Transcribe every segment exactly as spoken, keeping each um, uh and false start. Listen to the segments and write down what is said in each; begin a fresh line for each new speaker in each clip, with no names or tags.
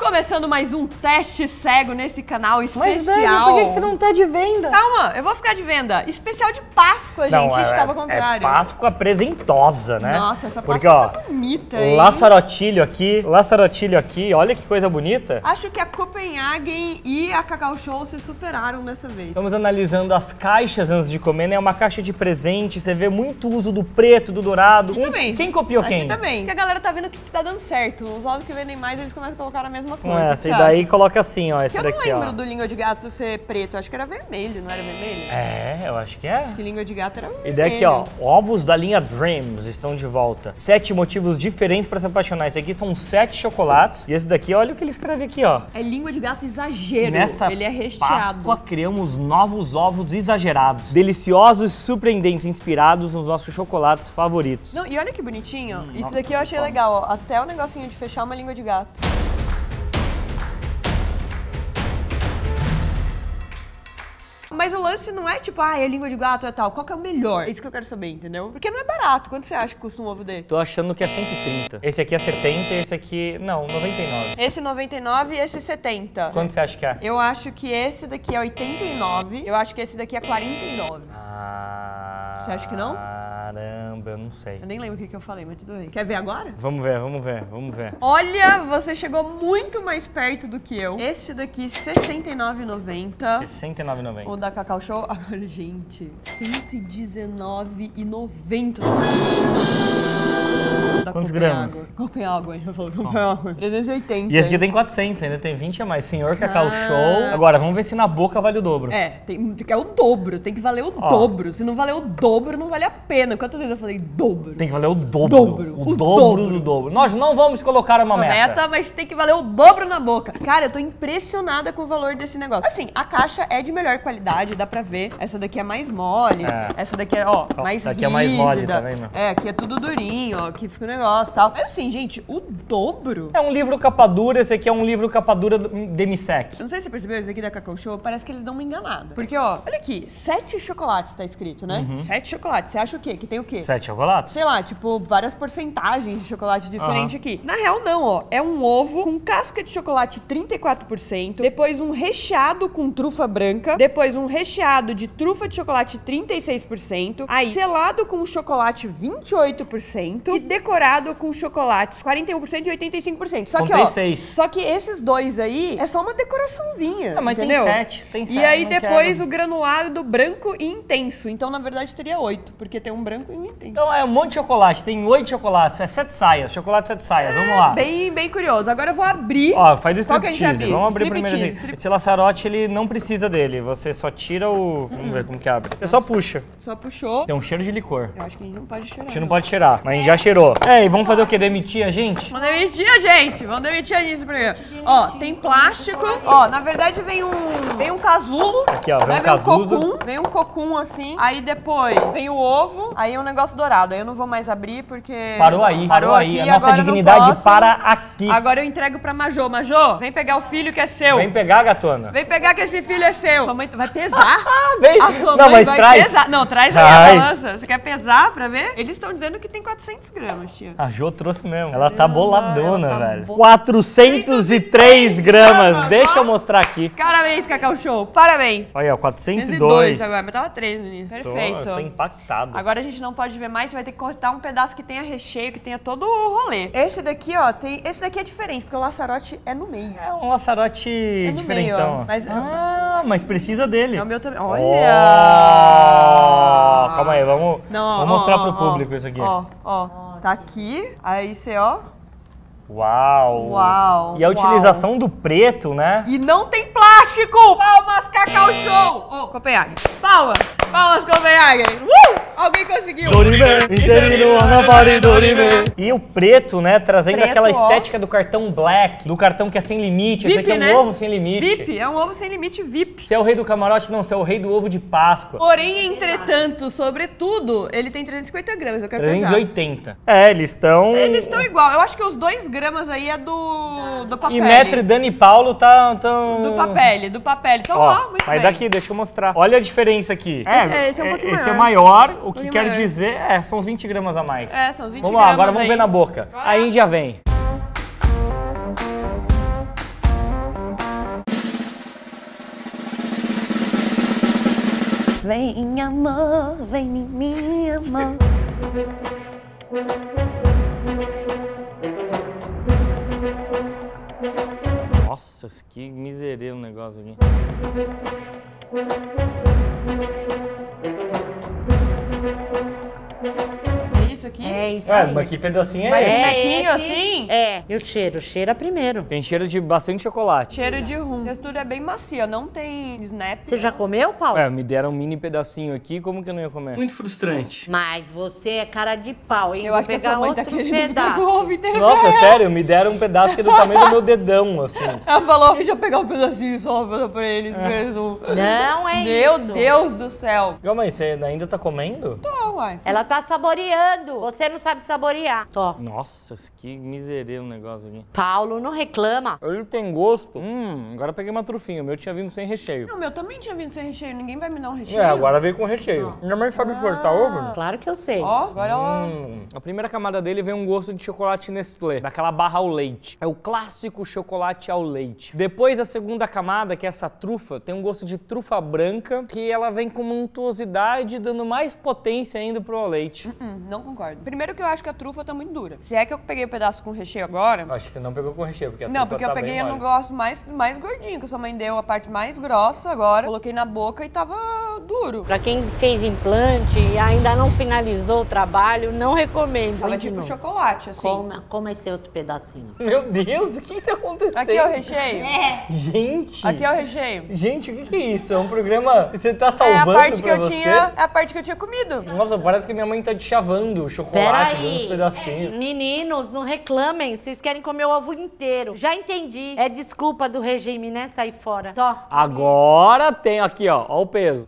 Começando mais um teste cego nesse canal especial.
Mas, Dani, por que você não tá de venda?
Calma, eu vou ficar de venda. Especial de Páscoa, gente.
Não, é,
Estava ao
é
contrário.
Páscoa presentosa, né?
Nossa, essa Páscoa
Porque, ó,
tá bonita, hein?
Laçarotilho aqui, laçarotilho aqui. Olha que coisa bonita.
Acho que a Copenhagen e a Cacau Show se superaram dessa vez.
Estamos analisando as caixas antes de comer, né? É uma caixa de presente, você vê muito uso do preto, do dourado.
Aqui também.
Quem copiou
Aqui
quem?
também. Porque a galera tá vendo que tá dando certo. Os ovos que vendem mais, eles começam a colocar a mesma coisa.
Com essa, e daí coloca assim, ó, esse
eu não
daqui,
lembro
ó.
do língua de gato ser preto, acho que era vermelho, não era vermelho?
É, eu acho que é.
Acho que língua de gato era vermelho.
E daí aqui, ó, ovos da linha Dreams estão de volta. Sete motivos diferentes pra se apaixonar. Esse aqui são sete chocolates. E esse daqui, olha o que ele escreve aqui, ó.
É língua de gato exagero.
Nessa
ele é recheado.
Páscoa criamos novos ovos exagerados. Deliciosos e surpreendentes, inspirados nos nossos chocolates favoritos.
Não, e olha que bonitinho.
Hum,
Isso
nossa,
daqui eu achei legal, ó. Até o negocinho de fechar uma língua de gato. Mas o lance não é tipo, ah, é língua de gato é tal. Qual que é o melhor? É isso que eu quero saber, entendeu? Porque não é barato. Quanto você acha que custa um ovo desse?
Tô achando que é cento e trinta. Esse aqui é setenta e esse aqui... Não, noventa e nove.
Esse noventa e nove e esse setenta.
Quanto você acha que é?
Eu acho que esse daqui é oitenta e nove. Eu acho que esse daqui é quarenta e nove.
Ah...
Você acha que não?
Caramba, eu não sei.
Eu nem lembro o que, que eu falei, mas tudo bem. Quer ver agora?
Vamos ver, vamos ver, vamos ver.
Olha, você chegou muito mais perto do que eu. Este daqui, sessenta e nove reais e noventa centavos.
sessenta e nove reais e noventa
O
centavos.
da Cacau Show, agora, gente, cento e dezenove reais e noventa centavos.
Quantos gramas?
Copenhagen, hein? Eu falo Copenhagen. trezentos e oitenta.
E esse aqui tem quatrocentos, ainda tem vinte a mais. Senhor Cacau
Ah.
Show. Agora, vamos ver se na boca vale o dobro.
É, tem, é o dobro, tem que valer o
Ó.
dobro. Se não valer o dobro, não vale a pena. Quantas vezes eu falei dobro?
Tem que valer o dobro.
Dobro.
O,
O
dobro,
dobro.
do dobro. Nós não vamos colocar uma
Uma
meta.
meta, mas tem que valer o dobro na boca. Cara, eu tô impressionada com o valor desse negócio. Assim, a caixa é de melhor qualidade, dá pra ver. Essa daqui é mais mole,
É.
essa daqui é, ó,
Ó,
mais
essa aqui
rígida.
é mais mole, tá vendo?
É, aqui é tudo durinho, ó, aqui fica o negócio e tal. Mas assim, gente, o dobro...
É um livro capa dura, esse aqui é um livro capa dura do- Demisec.
Eu não sei se você percebeu, esse aqui da Cacau Show, parece que eles dão uma enganada. Porque, ó, olha aqui, sete chocolates tá escrito, né?
Uhum.
Sete chocolates. Você acha o quê? Que tem o quê?
Sete chocolates?
Sei lá, tipo, várias porcentagens de chocolate diferente aqui. Na real, não, ó. É um ovo com casca de chocolate trinta e quatro por cento, depois um recheado com trufa branca, depois um recheado de trufa de chocolate trinta e seis por cento, aí selado com chocolate vinte e oito por cento e decorado com chocolates quarenta e um por cento e oitenta e cinco por cento. Só que,
Contei
ó,
seis.
só que esses dois aí é só uma decoraçãozinha,
Ah, mas tem
entendeu?
sete, tem
E
sete,
aí
não
depois
quero.
o granulado branco e intenso. Então, na verdade, teria oito, porque tem um branco e um intenso.
Então é um monte de chocolate, tem oito chocolates, é sete saias, chocolate sete saias, vamos lá.
Bem, bem curioso. Agora eu vou abrir.
Ó, faz o
Qual que a gente vai
striptease,
abrir?
vamos abrir
Striptease,
primeiro assim.
strip-
Esse laçarote, ele não precisa dele, você só tira o... Vamos ver como que abre. Você só puxa,
Só puxou.
tem um cheiro de licor.
Eu acho que a gente não pode cheirar.
A gente não pode cheirar, mas a gente já cheirou. É, e vamos fazer o quê? Demitir a gente?
Vamos demitir a gente. Vamos demitir a gente primeiro. Ó, tem plástico. Ó, na verdade vem um, vem um casulo.
Aqui, ó, vem
Aí
um casuso.
cocum. Vem um cocum assim. Aí depois vem o ovo. Aí um negócio dourado. Aí eu não vou mais abrir porque...
Parou aí, parou aí.
aqui,
A nossa
agora eu não
dignidade
posso.
para aqui.
Agora eu entrego pra Majô. Majô, vem pegar o filho que é seu.
Vem pegar, gatona.
Vem pegar que esse filho é seu. Sua mãe vai pesar.
Vem.
A sua
Não,
mãe
mas
vai
traz.
pesar. Não, traz aí
Ai.
a balança. Você quer pesar pra ver? Eles estão dizendo que tem quatrocentos gramas, tia.
A Jo trouxe mesmo. Ela tá boladona,
ela tá
velho.
bo-
quatrocentos e três gramas. Deixa eu mostrar aqui.
Parabéns, Cacau Show. Parabéns.
Olha, ó, quatrocentos e
cento e
dois.
dois agora, mas tava três no início.
Tô,
Perfeito.
eu tô impactado.
Agora a gente não pode ver mais, vai ter que cortar um pedaço que tenha recheio, que tenha todo o rolê. Esse daqui, ó, tem. Esse daqui é diferente, porque o laçarote é no meio.
É um laçarote
É no
diferentão.
meio, ó. Mas-
Ah, mas precisa dele.
É o meu também.
Ó,
Olha!
calma aí, vamos,
Não,
vamos
ó,
mostrar
ó,
pro
ó,
público isso aqui.
Ó, ó. Tá aqui, aí você, ó.
Uau!
Uau,
E a
uau.
utilização do preto, né?
E não tem plástico! Palmas, Cacau Show! Ô, Copenhagen. Palmas! Palmas, Copenhagen! Uh! Alguém conseguiu!
E o preto, né? Trazendo
Preto,
aquela
ó.
estética do cartão black, do cartão que é sem limite. Esse aqui é um
né?
ovo sem limite.
V I P, é um ovo sem limite V I P.
Você é o rei do camarote? Não, você é o rei do ovo de Páscoa.
Porém, entretanto, sobretudo, ele tem trezentos e cinquenta gramas, eu quero
trezentos e
pesar.
oitenta. É, eles estão...
Eles estão igual, eu acho que os dois gramas aí é do, do papel.
E Metro e Dani Paulo tá... Tão...
Do papel, do papel. Então,
Ó,
ó, muito
sai
bem.
daqui, deixa eu mostrar. Olha a diferença aqui.
Esse- é, esse é um pouquinho
esse é
maior.
maior, o que
pouquinho
quer
maior.
dizer, é, são uns vinte gramas a mais.
É, são uns vinte
Vamos lá,
gramas
agora vamos
aí.
ver na boca.
Vai lá.
Aí já vem.
Vem, amor, vem em mim, amor.
Nossa, que miseria o negócio aqui.
É isso aqui?
É isso
Ué,
aí.
mas que pedacinho é
Mas
esse?
sequinho
esse-
assim?
É, e o cheiro? Cheira primeiro.
Tem cheiro de bastante chocolate.
Cheiro de rum. A textura é bem macia, não tem snap.
Você já comeu, Paulo?
É, me deram um mini pedacinho aqui, como que eu não ia comer? Muito frustrante.
Mas você é cara de pau, hein?
Eu
Vou
acho que a
pegar
sua mãe tá
outro
querendo ficar
pedaço.
com o ovo inteiro
Nossa,
pra ela.
sério, me deram um pedaço que é do tamanho do meu dedão, assim.
Ela falou, deixa eu pegar um pedacinho só pra eles. mesmo.
Não é
Meu
isso.
Deus do céu.
Calma aí, você ainda tá comendo?
Tá, uai.
Ela tá saboreando. Você não sabe saborear. Tó.
Nossa, que miseria o negócio aqui.
Paulo, não reclama.
Ele tem gosto. Hum, agora eu peguei uma trufinha. O meu tinha vindo sem recheio.
Não, meu também tinha vindo sem recheio. Ninguém vai me dar um recheio.
É, agora veio com recheio. Minha mãe sabe cortar ovo?
Claro que eu sei.
Ó, agora ó.
Hum, a primeira camada dele vem um gosto de chocolate Nestlé, daquela barra ao leite. É o clássico chocolate ao leite. Depois a segunda camada, que é essa trufa, tem um gosto de trufa branca, que ela vem com uma untuosidade, dando mais potência ainda pro ao leite.
Hum, não concordo. Primeiro que eu acho que a trufa tá muito dura. Se é que eu peguei o pedaço com recheio agora...
Acho que você não pegou com recheio, porque a
Não,
trufa
porque
tá
eu peguei
bem
no
mole.
negócio mais, mais gordinho, que a sua mãe deu a parte mais grossa agora. Coloquei na boca e tava duro.
Pra quem fez implante e ainda não finalizou o trabalho, não recomendo.
Tava
Põe de
tipo
novo.
chocolate, assim.
Coma, coma esse outro pedacinho.
Meu Deus, o que que tá acontecendo?
Aqui é o recheio.
É.
Gente!
Aqui é o recheio.
Gente, o que que é isso? É um programa que você tá
É a
salvando
parte que
pra
eu
você?
tinha, é a parte que eu tinha comido.
Nossa, parece que minha mãe tá te chavando o chocolate, dando uns pedacinhos.
Meninos, não reclamem. Vocês querem comer o ovo inteiro. Já entendi. É desculpa do regime, né? Sair fora. Tó.
Agora tem aqui, ó, ó o peso.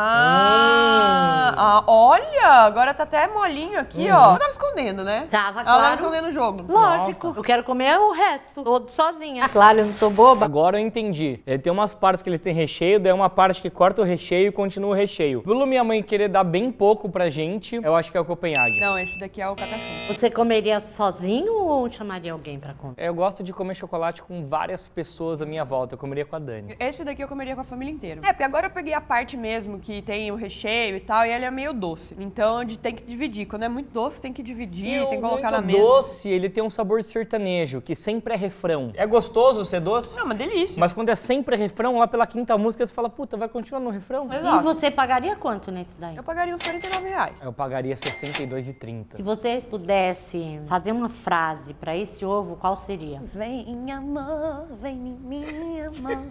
Ah, ah, olha, agora tá até molinho aqui, ó. Ela tava escondendo, né?
Tava,
Ela tava
claro.
escondendo o jogo.
Lógico. Eu quero comer o resto. Todo sozinha. Claro, eu não sou boba.
Agora eu entendi. Ele tem umas partes que eles têm recheio, daí uma parte que corta o recheio e continua o recheio. Pelo minha mãe querer dar bem pouco pra gente, eu acho que é o Copenhague.
Não, esse daqui é o cacachão.
Você comeria sozinho ou chamaria alguém pra comer?
Eu gosto de comer chocolate com várias pessoas à minha volta. Eu comeria com a Dani.
Esse daqui eu comeria com a família inteira. É, porque agora eu peguei a parte mesmo que tem o recheio e tal, e ele é meio doce. Então a gente tem que dividir. Quando é muito doce, tem que dividir, tem que colocar na
muito
mesa.
doce, ele tem um sabor sertanejo, que sempre é refrão. É gostoso ser doce?
Não, uma delícia.
Mas quando é sempre refrão, lá pela quinta música, você fala, puta, vai continuar no refrão?
E
Exato.
você pagaria quanto nesse daí?
Eu pagaria uns quarenta e nove reais.
Eu pagaria sessenta e dois reais e trinta
Se
centavos.
você pudesse fazer uma frase pra esse ovo, qual seria?
Vem, amor, vem em mim, amor.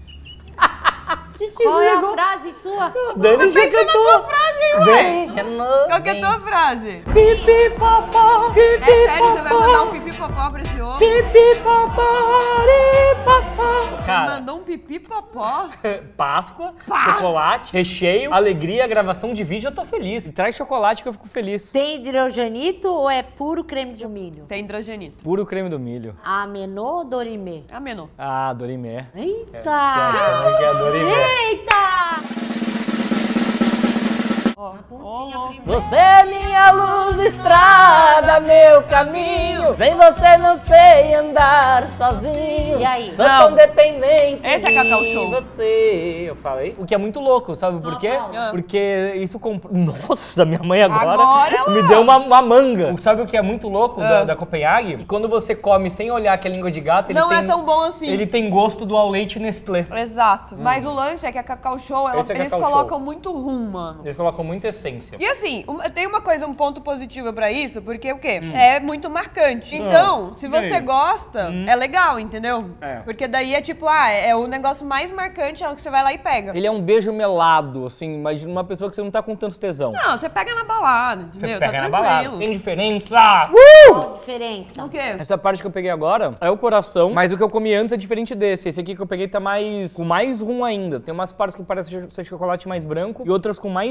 Que que
Qual é a frase sua?
Dani já
Pensa na
cantou.
tua frase aí, ué.
Vem, hello,
Qual que é a
vem.
tua frase?
Pipi papá, pipi
É sério, você vai mandar um pipi popó pra esse ovo?
Pipi papari, papá. Cara,
Mandou um pipi popó?
Páscoa, chocolate, recheio, alegria, gravação de vídeo, eu tô feliz. Traz chocolate que eu fico feliz.
Tem hidrogenito ou é puro creme de milho?
Tem hidrogenito.
Puro creme do milho.
Amenô ou dorimê?
É a menor.
Ah, Dorimé.
Eita!
Você acha que é Dorimé?
Eita!
Ó,
Pontinha
ó, ó.
primeiro.
Você é minha luz, estrada, meu caminho. Sem você não sei andar sozinho.
E aí?
Sou
Não.
tão dependente
Esse é Cacau
de
Show.
você. Eu falei. O que é muito louco, sabe por quê?
Paulo.
Porque isso comprou. Nossa, minha mãe agora,
Agora
me
ela-
deu uma, uma manga. Sabe o que é muito louco da,
Ah.
da Copenhague? E quando você come sem olhar que é língua de gato, ele
Não
tem,
é tão bom assim.
Ele tem gosto do ao leite Nestlé.
Exato. Mas o lance é que a Cacau Show, ela-
Esse é
eles
Cacau
colocam
Show.
muito rum, mano.
Eles colocam muita essência.
E assim, um- tem uma coisa, um ponto positivo pra isso, porque o quê? É muito marcante. Então, se você
E aí?
gosta, é legal, entendeu?
É.
Porque daí é tipo, ah, é o negócio mais marcante, é o que você vai lá e pega.
Ele é um beijo melado, assim, imagina uma pessoa que você não tá com tanto tesão.
Não, você pega na balada,
Você
entendeu?
pega
tá
na
tranquilo.
balada. Tem diferença!
Qual a diferença?
O quê?
Essa parte que eu peguei agora é o coração, mas o que eu comi antes é diferente desse. Esse aqui que eu peguei tá mais com mais rum ainda. Tem umas partes que parecem ser chocolate mais branco e outras com mais rum.
No,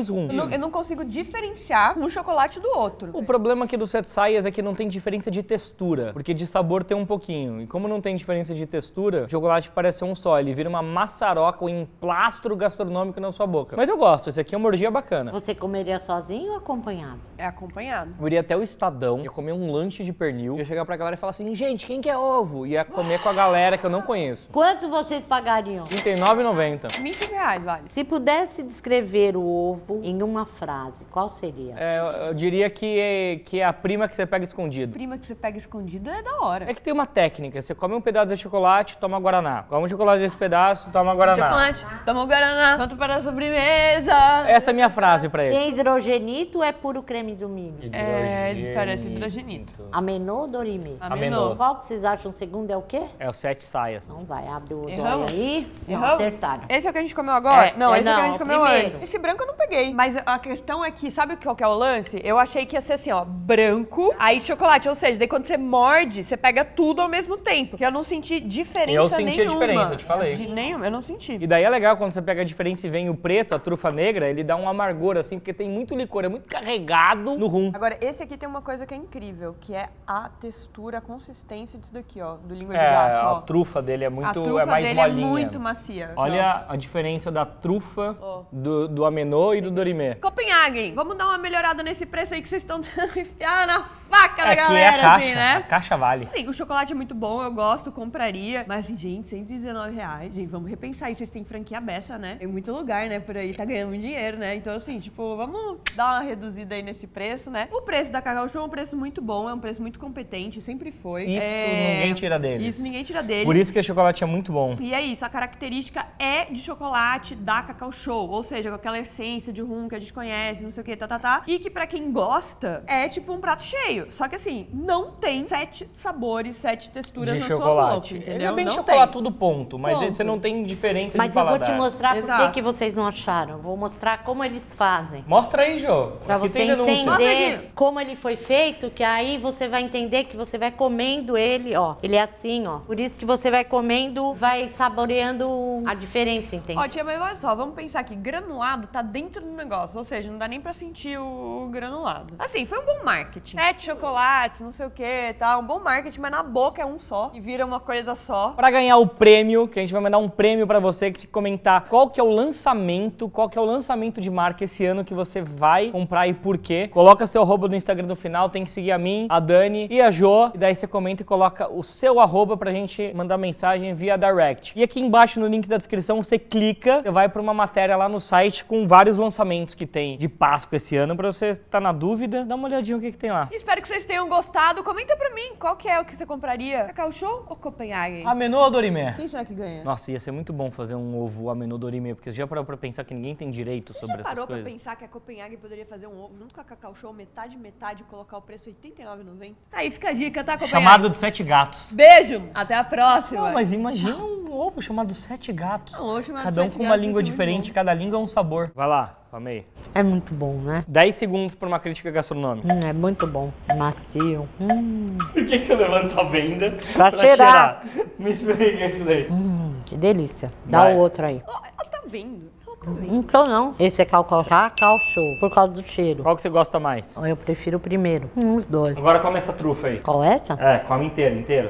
não, eu não consigo diferenciar um chocolate do outro.
O problema aqui do Sete Saias é que não tem diferença de textura, porque de sabor tem um pouquinho. E como não tem diferença de textura, o chocolate parece ser um só. Ele vira uma maçaroca, um emplastro gastronômico na sua boca. Mas eu gosto, esse aqui é uma orgia bacana.
Você comeria sozinho ou acompanhado?
É acompanhado.
Eu iria até o Estadão, ia comer um lanche de pernil, ia chegar pra galera e falar assim, gente, quem quer ovo? Ia comer com a galera que eu não conheço.
Quanto vocês pagariam?
trinta e nove reais e noventa centavos.
vinte reais, vale.
Se pudesse descrever o ovo em uma frase, qual seria?
É, eu, eu diria que é, que é a prima que você pega escondido.
Prima que você pega escondido é da hora.
É que tem uma técnica, você come um pedaço de chocolate, toma Guaraná. Come um chocolate desse pedaço, toma Guaraná.
Chocolate, toma o Guaraná, pronto para a sobremesa.
Essa é a minha frase pra ele.
Tem hidrogenito ou é puro creme do milho?
É, parece hidrogenito.
Amenô ou Dorime?
Amenô.
Qual que vocês acham o segundo é o quê?
É o Sete Saias.
Não vai, abre o zóio
Erramos?
aí. Não,
Erramos?
acertaram.
Esse é o que a gente comeu agora?
É,
não,
é,
esse é o que a
não,
gente comeu
primeiro.
antes. Esse branco eu não peguei. Mas a questão é que, sabe qual que é o lance? Eu achei que ia ser assim, ó, branco, aí chocolate. Ou seja, daí quando você morde, você pega tudo ao mesmo tempo. Que eu não senti diferença nenhuma.
Eu senti a diferença, eu te falei.
De nenhuma, eu não senti.
E daí é legal quando você pega a diferença e vem o preto, a trufa negra, ele dá um amargor assim, porque tem muito licor, é muito carregado no rum.
Agora, esse aqui tem uma coisa que é incrível, que é a textura, a consistência disso daqui, ó, do língua de
É,
gato, ó.
a trufa dele é
a
muito,
trufa
é mais
dele
molinha.
é muito macia.
Olha a diferença da trufa
Ó.
do, do amenô e do dorimê.
Copenhagen, vamos dar uma melhorada nesse preço aí que vocês estão enfiando na faca da
Aqui é
galera,
a caixa,
assim, né?
a caixa vale.
Sim, o chocolate é muito bom, eu gosto, compraria. Mas, assim, gente, cento e dezenove reais. Gente, vamos repensar aí. Vocês têm franquia beça, né? Tem muito lugar, né, por aí. Tá ganhando muito dinheiro, né? Então, assim, tipo, vamos dar uma reduzida aí nesse preço, né? O preço da Cacau Show é um preço muito bom, é um preço muito competente, sempre foi.
Isso
É,
ninguém tira deles.
Isso ninguém tira deles.
Por isso que o chocolate é muito bom.
E é isso, a característica é de chocolate da Cacau Show, ou seja, com aquela essência de rum que a gente conhece, não sei o que, tá, tá, tá. E que pra quem gosta, é tipo um prato cheio. Só que assim, não tem sete sabores, sete texturas
De
na
chocolate.
sua boca, entendeu?
Ele é bem
não
chocolatudo ponto, mas
Ponto.
você não tem diferença
Mas
de
eu vou
paladar.
te mostrar por
Exato.
que que vocês não acharam. Vou mostrar como eles fazem.
Mostra aí, Jô.
Pra
Aqui
você
tem denúncia.
Mostra
entender
aqui.
como ele foi feito, que aí você vai entender que você vai comendo ele, ó. Ele é assim, ó. Por isso que você vai comendo, vai saboreando a diferença, entende?
Ó, tia, mas olha só, vamos pensar que granulado tá dentro do negócio, ou seja, não dá nem pra sentir o granulado. Assim, foi um bom marketing. Sete chocolates, não sei o que, tá? Um bom marketing, mas na boca é um só e vira uma coisa só.
Pra ganhar o prêmio, que a gente vai mandar um prêmio pra você, que se comentar qual que é o lançamento, qual que é o lançamento de marca esse ano que você vai comprar e por quê. Coloca seu arroba no Instagram no final, tem que seguir a mim, a Dani e a Jo. E daí você comenta e coloca o seu arroba pra gente mandar mensagem via direct. E aqui embaixo no link da descrição você clica, você vai pra uma matéria lá no site com vários lançamentos que tem de Páscoa esse ano. Pra você estar na dúvida, dá uma olhadinha o que que tem lá.
Espero que vocês tenham gostado. Comenta pra mim qual que é o que você compraria. Cacau Show ou Copenhagen?
Amenô ou Dorimê?
Quem será que ganha?
Nossa, ia ser muito bom fazer um ovo amenô Dorimê, porque já parou pra pensar que ninguém tem direito
Você
sobre
já
essas
parou pra
coisas.
pensar que a Copenhagen poderia fazer um ovo junto com a Cacau Show, metade, metade, e colocar o preço oitenta e nove reais e noventa centavos? Aí fica a dica, tá, Copenhagen?
Chamado de sete gatos.
Beijo! Até a próxima!
Não, mas imagina um ovo chamado sete gatos.
Um ovo chamado
Cada um
Sete
com uma
Gatos
língua
ia ser muito
diferente,
bom.
cada língua é um sabor. Vai lá, amei.
É muito bom, né?
dez segundos pra uma crítica gastronômica.
Hum, é muito bom. Macio. Hum,
Por que, que você levanta a venda
Pra cheirar.
Me explica isso daí.
hum, que delícia. Dá
Vai.
o outro aí.
Ó, ela tá vendo. Ela tá vendo.
Então não. Esse é Cacau Cacau Show, por causa do cheiro.
Qual que você gosta mais?
Eu prefiro o primeiro. Hum, os dois.
Agora come essa trufa aí.
Qual é essa?
É, come inteiro, inteiro.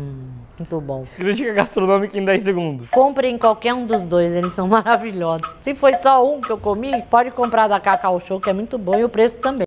Muito bom.
Crítica gastronômica em dez segundos.
Comprem qualquer um dos dois, eles são maravilhosos. Se foi só um que eu comi, pode comprar da Cacau Show, que é muito bom, e o preço também.